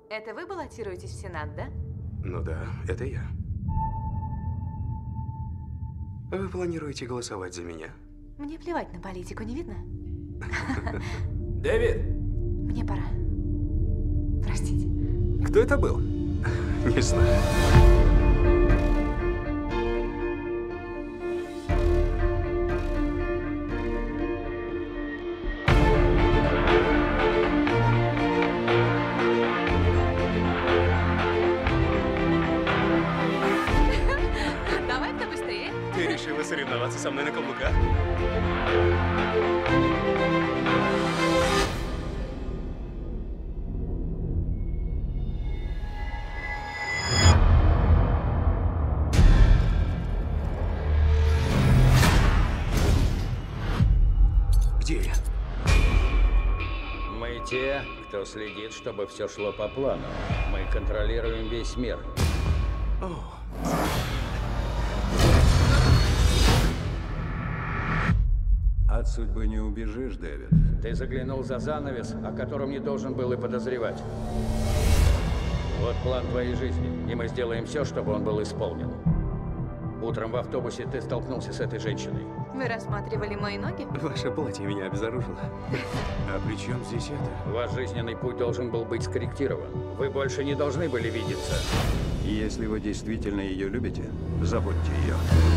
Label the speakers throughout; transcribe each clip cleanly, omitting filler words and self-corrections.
Speaker 1: Это вы баллотируетесь в Сенат, да?
Speaker 2: Ну да, это я. Вы планируете голосовать за меня?
Speaker 1: Мне плевать на политику, не видно?
Speaker 3: Дэвид!
Speaker 1: Мне пора. Простите.
Speaker 3: Кто это был?
Speaker 2: Не знаю.
Speaker 1: Давай кто быстрее.
Speaker 3: Ты решила соревноваться со мной на каблуках?
Speaker 2: Где я?
Speaker 4: Мы те, кто следит, чтобы все шло по плану. Мы контролируем весь мир.
Speaker 2: О,
Speaker 5: От судьбы не убежишь, Дэвид.
Speaker 4: Ты заглянул за занавес, о котором не должен был и подозревать. Вот план твоей жизни, и мы сделаем все, чтобы он был исполнен. Утром в автобусе ты столкнулся с этой женщиной.
Speaker 1: Вы рассматривали мои ноги?
Speaker 2: ваше платье меня обезоружило.
Speaker 5: А при чем здесь это?
Speaker 4: Ваш жизненный путь должен был быть скорректирован. Вы больше не должны были видеться.
Speaker 5: Если вы действительно ее любите, забудьте ее.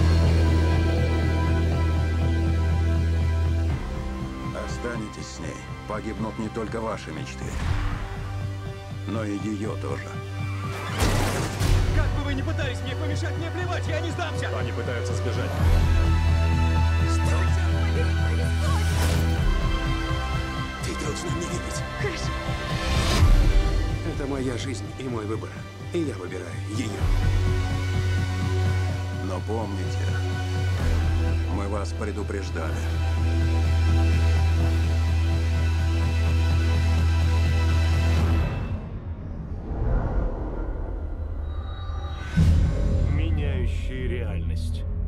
Speaker 5: Останетесь с ней. Погибнут не только ваши мечты, но и ее тоже.
Speaker 3: Как бы вы ни пытались мне помешать, мне плевать, я не сдамся! Они пытаются сбежать.
Speaker 2: Ты должна мне верить.
Speaker 1: Хорошо.
Speaker 2: Это моя жизнь и мой выбор. И я выбираю ее.
Speaker 5: Но помните, мы вас предупреждали.
Speaker 6: Меняющие реальность.